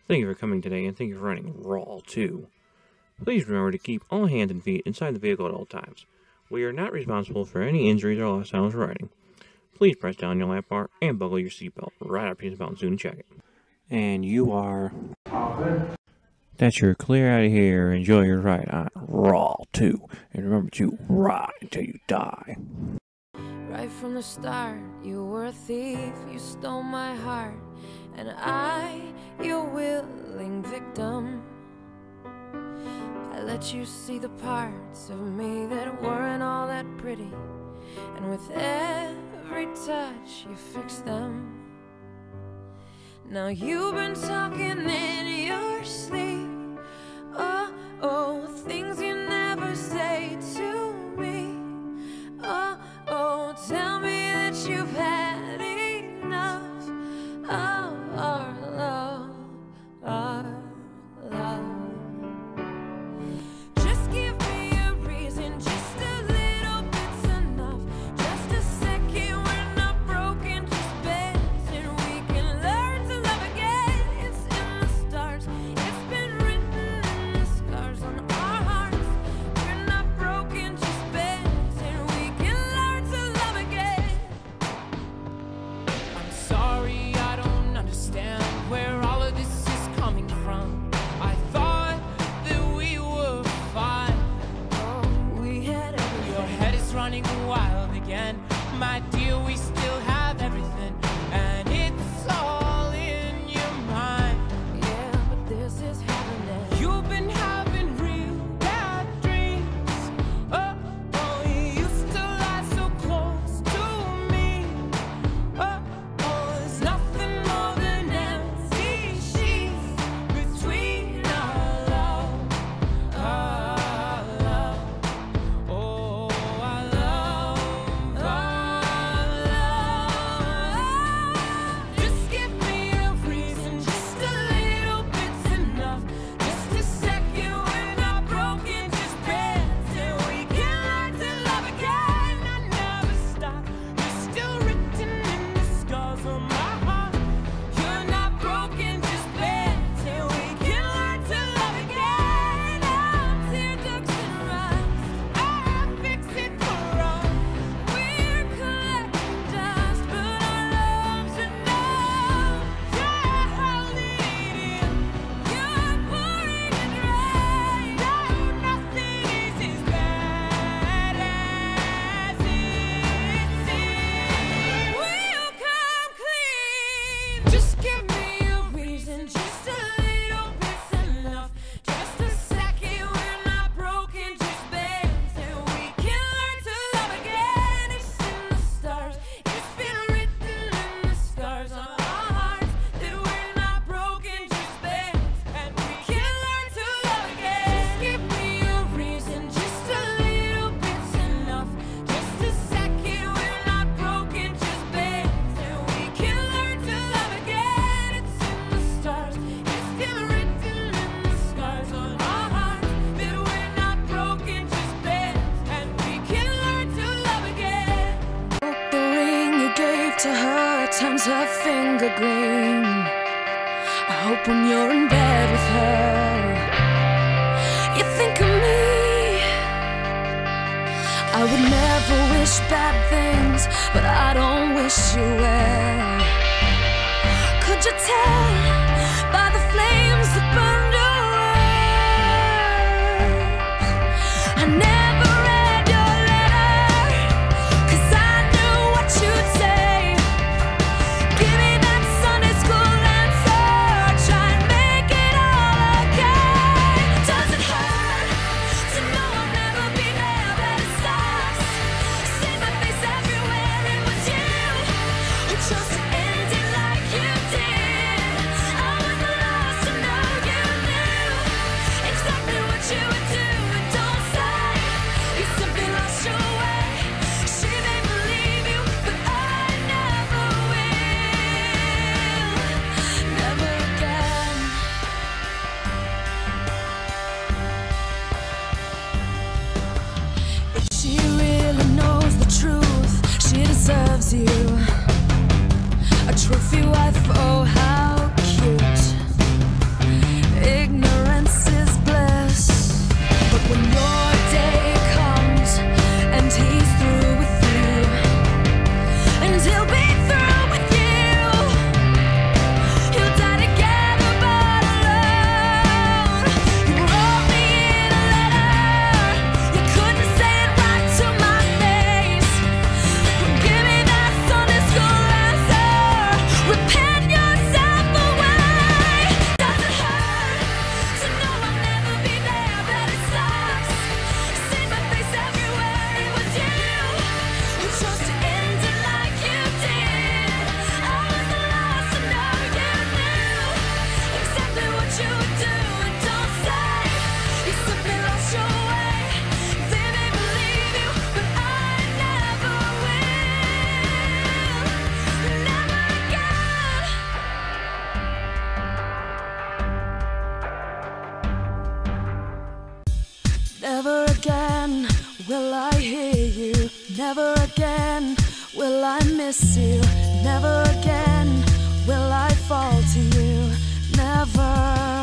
Thank you for coming today, and thank you for running Raw, too. Please remember to keep all hands and feet inside the vehicle at all times. We are not responsible for any injuries or lost time of riding. Please press down your lap bar and buckle your seatbelt right after you soon and check it. And you are... All good. That's your clear out of here. Enjoy your ride on Raw 2. And remember to ride until you die. Right from the start, you were a thief. You stole my heart, and I, your willing victim. I let you see the parts of me that weren't all that pretty, and with every touch you fixed them. Now you've been talking in your sleep. Oh, oh, things you never say to me. Oh, oh, tell me that you've had enough of our love, our love. Just give me a reason, just a little bit's enough. Just a second, we're not broken, just bends, and we can learn to love again. It's in the stars, it's been written in the scars on our hearts. We're not broken, just bends, and we can learn to love again. I'm sorry, I don't understand where all of this is coming from. I thought that we were fine. Oh, we had everything. Your head is running wild again. My dear, we still have everything, and it's all in your mind. Yeah, but this is happening. You've been having real bad dreams. Oh, oh, you used to lie so close to me. Oh, oh, there's nothing more than empty sheets between our love, our love. Oh, our love, our love. Just give me a reason, just a little bit's enough. Just a second, we're not broken, just bends, and we can learn to love again. I never stop. You're still written in the scars on my heart. You're not broken, just bends, and we can learn to love again. I'm tear ducts and rust. I fix it for us. We're collecting dust, but our love's enough. You're holding it in. You're pouring it right. No, nothing is as bad as it seems. We'll come clean. Just give me a reason, just a little bit's enough. Just a second, we're not broken, just bends, and we can learn to love again. It's in the stars, it's been written in the scars on our hearts that we're not broken, just bends, and we can learn to love again. Just give me a reason, just a little bit's enough. Just a second, we're not broken, just bends, and we can learn to love again. It's in the stars, it's been written in the scars on our hearts that we're not broken, just bends, and we can learn to love again. The ring you gave to her turns her finger green. I hope when you're in bed with her, you think of me. I would never wish bad things, but I don't wish you well. Could you tell by the flames that burned your words? I never read your letter, 'cause I knew what you'd say. Give me that Sunday school answer, try and make it all okay. Does it hurt to know I'll never be there, but it sucks? See my face everywhere, it was you who chose to end it like you did. I I miss you? Never again will I fall to you. Never.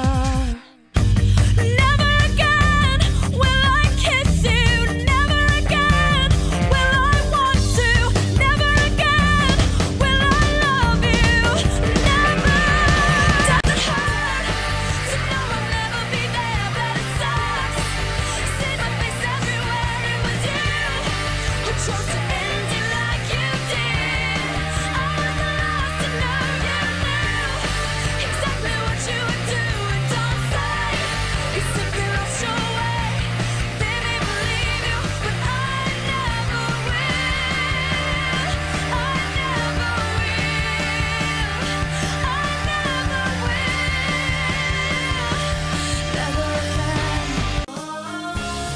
Never again will I kiss you. Never again will I want to. Never again will I love you. Never. Doesn't hurt to know I'll never be there, but it sucks. See my face everywhere. It was you who chose to end it like you did. I was the last to know you knew exactly what you would do. And don't say you simply lost your way. Baby, believe you, but I never will. I never will. I never will. Never again.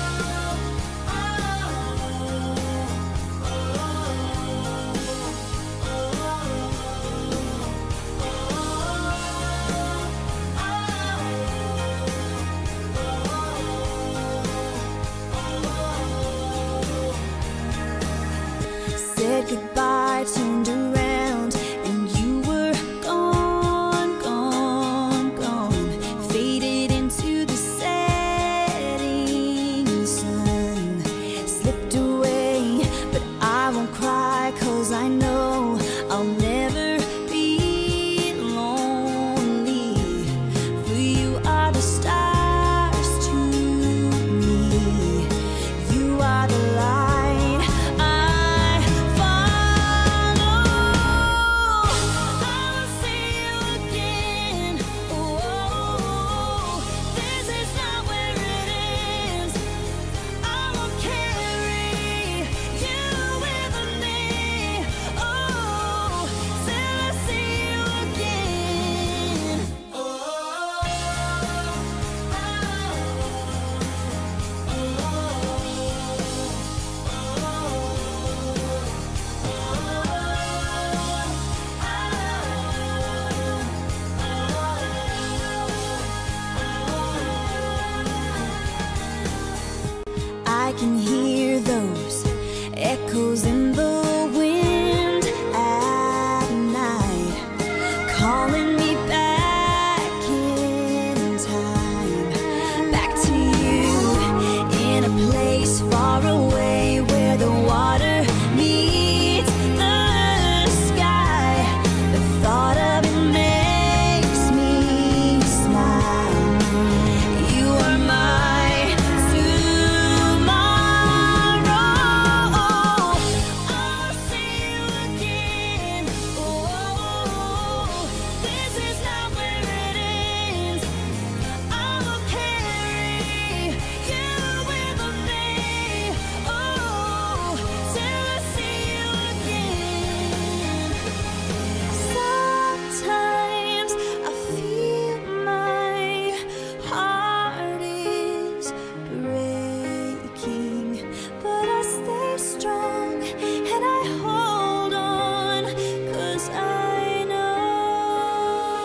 Said goodbye, turned around, and you were gone, gone, gone. Faded into the setting sun. Slipped away, but I won't cry, 'cause I know I'll never be lonely. For you are the stars to me. You are the light I follow. I will see you again. Oh, this is not where it ends. I will carry you with me. Oh, till I see you again. I can hear those echoes in the wind at night, calling me back in time, back to you, in a place far away where the water meets the sky. The thought of it makes me smile. You are my tomorrow. I'll see you again. Oh, this is not where it ends. I will carry you with me. Oh, till I see you again. Sometimes I feel my heart is breaking, but I stay strong and I hold on, 'cause I know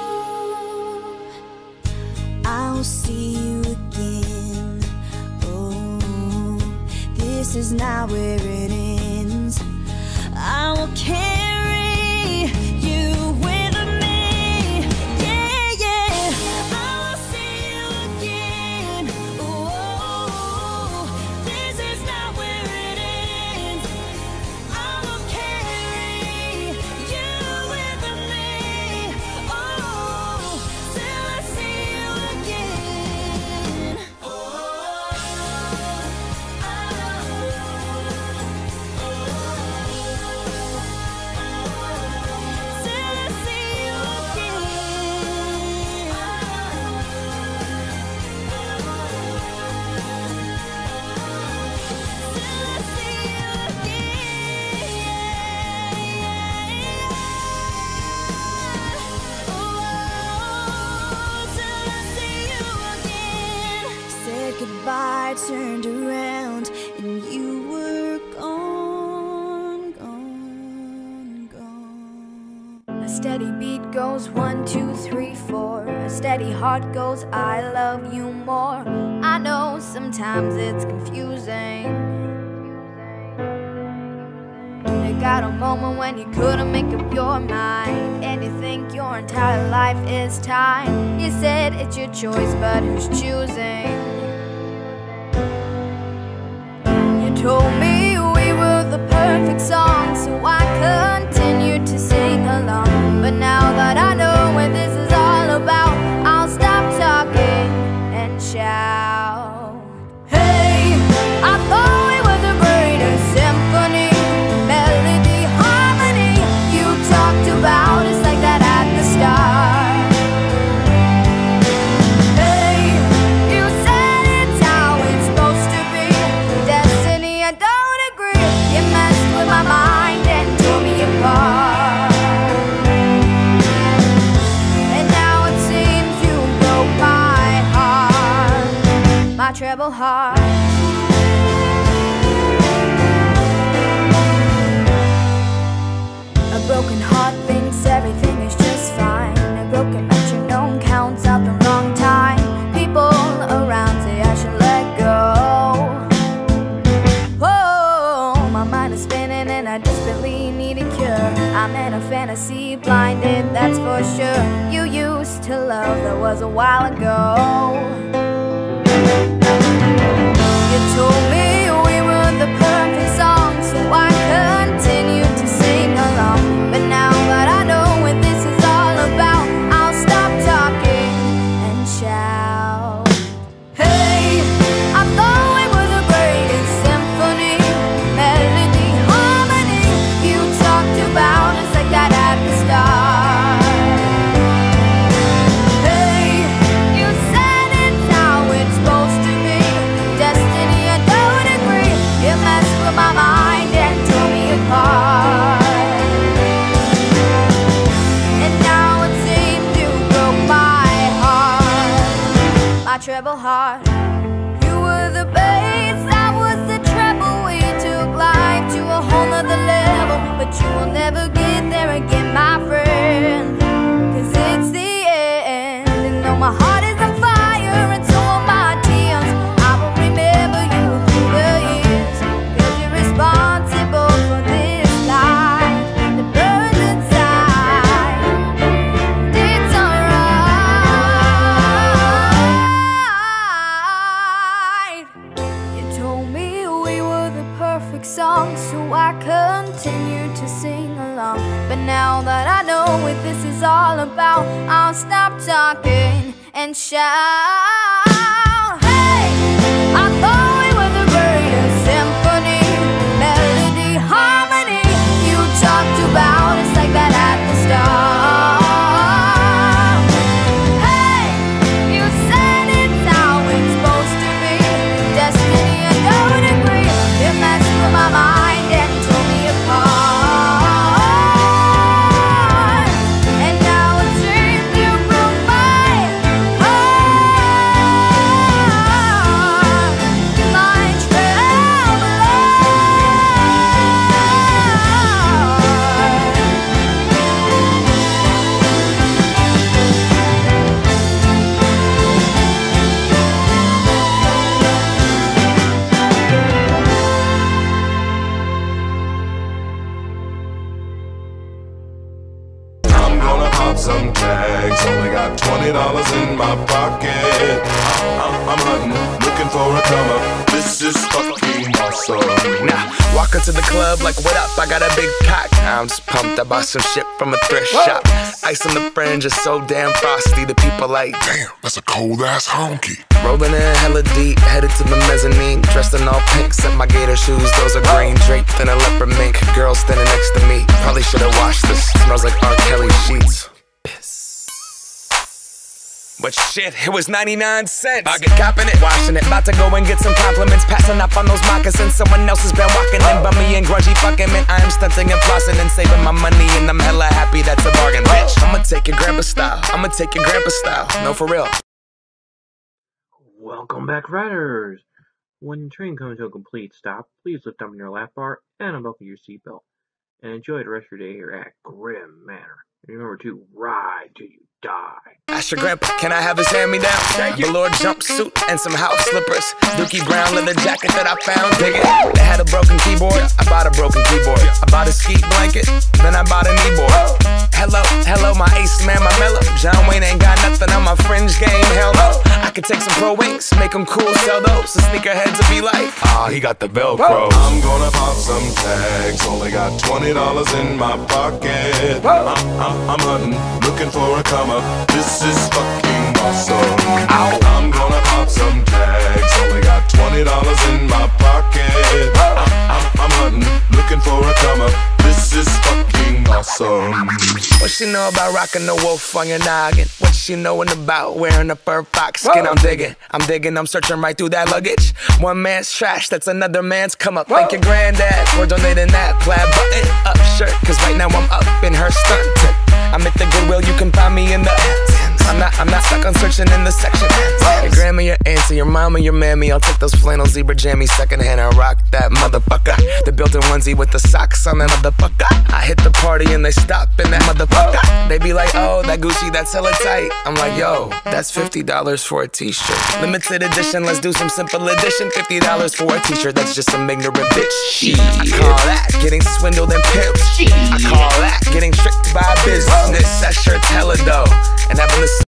I'll see you again. Oh, this is not where it ends. I will carry you with me. Yeah, yeah. I will see you again. Oh, this is not where it ends. I will carry you with me. Oh, till I see you again. Till I see you again. Till I see you again. Oh, till I see you again. Said goodbye, turned around, and you were gone, gone, gone. A steady beat goes 1, 2, 3, 4. A steady heart goes, I love you more. I know sometimes it's confusing. got a moment when you couldn't make up your mind, and you think your entire life is time. You said it's your choice, but who's choosing? You told me we were the perfect song, so I continued to sing along. But now that I know what this is all about, I'll stop talking and shout. Hey, I thought we were the greatest symphony, melody, harmony. You talked about us like that at the start. Hey, you said it's how it's supposed to be. Destiny, I don't agree. You messed with my mind and tore me apart. And now it seems you broke my heart, my treble heart. A broken heart thinks everything is just fine. A broken metronome counts out the wrong time. People around say I should let go. Oh, my mind is spinning and I desperately need a cure. I'm in a fantasy blinded, that's for sure. You used to love, that was a while ago. You told me we were the perfect song, so I continued to sing along. But now that I know what this is all about, I'll stop talking and shout. Hey, I thought we were the greatest symphony, melody, harmony. You talked about us like that at the start. Hey, you said it's how it's supposed to be. Destiny, I don't agree. You messed with my mind and tore me apart. And now it seems you broke my heart, my treble heart. You were the bass, I was the treble. We took life to a whole nother level, but you will never get there again, my friend. 'Cause it's the end, and though my heart is on fire and so are my tears, I will remember you through the years. 'Cause you're responsible for this life that burns inside. And it's alright. You told me we were the perfect song, so I continued to sing along. But now that I know what this is all about, I'll stop talking and shout. Hey, I thought we were the greatest symphony, melody, harmony. You talked about us like that at the start. Hey, you said it's how it's supposed to be. Destiny, I don't agree. You messed with my mind and tore me apart. And now it seems you broke my heart, my treble I'm gonna pop some tags. Only got $20 in my pocket. I'm hunting, looking for a come up. This is fucking awesome. Now, walk into the club like, what up? I got a big cock. I'm just pumped. I bought some shit from a thrift shop. Ice on the fringe is so damn frosty. The people like, Damn, that's a cold ass honky. rolling in hella deep, headed to the mezzanine. Dressed in all pink, set my gator shoes. Those are green, draped in a leopard mink. Girl standing next to me. Probably should've washed this. Smells like R. Kelly sheets. But shit, it was 99 cents. I get copping it, washing it. About to go and get some compliments. Passing up on those moccasins. Someone else has been walking in. Bummy and grungy fucking man. I am stunting and flossing and saving my money. And I'm hella happy that's a bargain, bitch. I'ma take your grandpa style. I'ma take your grandpa style. No, for real. Welcome back, riders! When the train comes to a complete stop, please lift up in your lap bar and unbuckle your seatbelt. And enjoy the rest of your day here at Grim Manor. And remember to ride till you die. Ask your grandpa, can I have his hand-me-down? Velour jumpsuit and some house slippers. Dookie brown leather jacket that I found, dig it. They had a broken keyboard, I bought a broken keyboard. I bought a ski blanket, then I bought a kneeboard. Hello, my ace man, my mellow. John Wayne ain't got nothing on my fringe game, hell no. I could take some pro wings, make them cool, sell those. The sneakerheads will be like, he got the Velcro. I'm gonna pop some tags, only got $20 in my pocket. I'm hunting, looking for a come up. This is fucking awesome. I'm gonna pop some tags, only got $20 in my pocket. I'm hunting, looking for a come up. This is fucking awesome. What she know about rocking the wolf on your noggin? What she knowin' about wearing a fur fox skin? I'm digging, I'm searching right through that luggage. One man's trash, that's another man's come up. Thank your granddad for donating that plaid button up shirt, cause right now I'm up in her skirt. I'm at the Goodwill, you can find me in the I'm not stuck on searching in the section. Your grandma, your auntie, your mama, your mammy. I'll take those flannel zebra jammies secondhand and rock that motherfucker. The built-in onesie with the socks on that motherfucker. I hit the party and they stop in that motherfucker. They be like, oh, that Gucci, that's hella tight. I'm like, yo, that's $50 for a t-shirt. Limited edition, let's do some simple edition. $50 for a t-shirt, that's just some ignorant bitch. Shit. I call that getting swindled and pimped. I call that getting tricked by business. That shirt's hella dough. And having the